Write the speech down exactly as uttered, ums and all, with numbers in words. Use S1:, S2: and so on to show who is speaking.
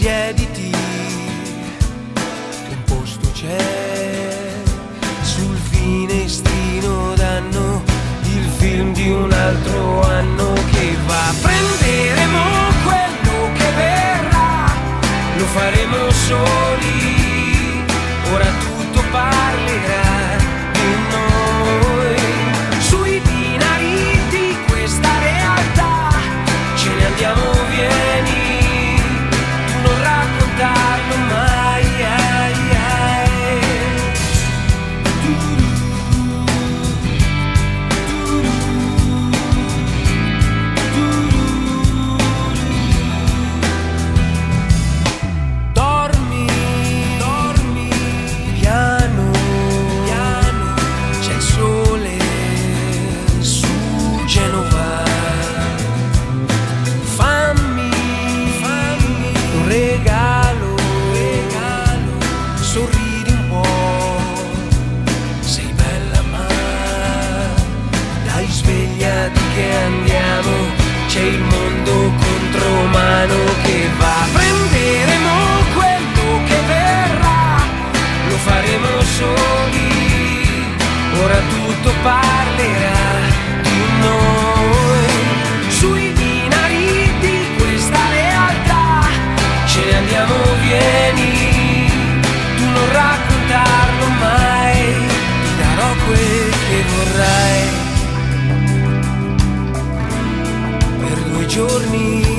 S1: chiediti, un posto c'è sul finestrino, danno il film di un altro anno che va. Prenderemo quello che verrà, lo faremo soli, ora tutto parlerà di noi. Sui binari di questa realtà ce ne andiamo, vieni, tu non raccontarlo mai, ai, ai. Dormi, dormi, piano, piano, c'è il sole su Genova. Fammi, fammi un regalo, regalo, sorridi un po', sei bella ma dai, svegliati che andiamo, c'è il mondo contro mano che va. Prenderemo quello che verrà, lo faremo soli, ora tutto parlerà di noi. Sui binari di questa realtà ce ne andiamo, vieni, tu non raccontarlo mai, ti darò quel che vorrai per due giorni.